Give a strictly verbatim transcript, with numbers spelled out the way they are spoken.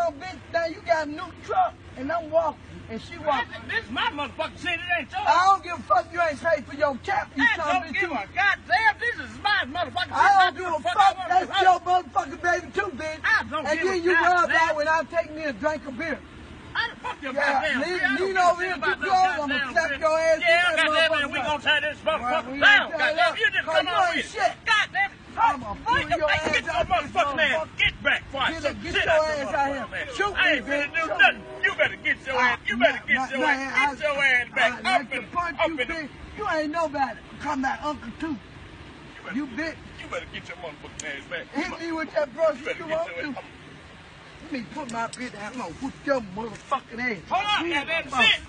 your bitch now you got a new truck and I'm walking and she walking. This is my motherfucking city, it ain't yours. I don't give a fuck you ain't paid for your cap, you I son don't of a give bitch. a goddamn, this is my motherfucking city. I don't give a fuck fuck, I that's want. your motherfucking baby too, bitch. I don't and give then a you rub goddamn. out when I take me a drink of beer. I don't fuck your Yeah, goddamn lean, beer. I don't lean give a over shit here about too no close, I'm goddamn gonna slap beer. your ass. Yeah, in that goddamn, and we motherfucker. gonna tie this Well, motherfucker we down. ain't tie Goddamn, up, you just cause come you on ain't with shit. goddamn. I'ma Boy, pull your hey, ass get your out this motherfucking ass. motherfucker. Get back before I Get, shoot get shit your out ass your out here. motherfucking Shoot ass. I ain't me, finna bitch. do Shoot nothing. me. You better get your Ah, ass. You better nah, get nah, your nah, ass. I- Get your ass back. I like Up to in, punch up you, in the. bitch. You ain't nobody. Come back, Uncle Two. You bitch. You better get your motherfucking ass back. Hit me with that brush You if better you get want your to. ass. Let me put my bitch down. I'm gonna whoop your motherfucking ass. Hold on, goddamn shit.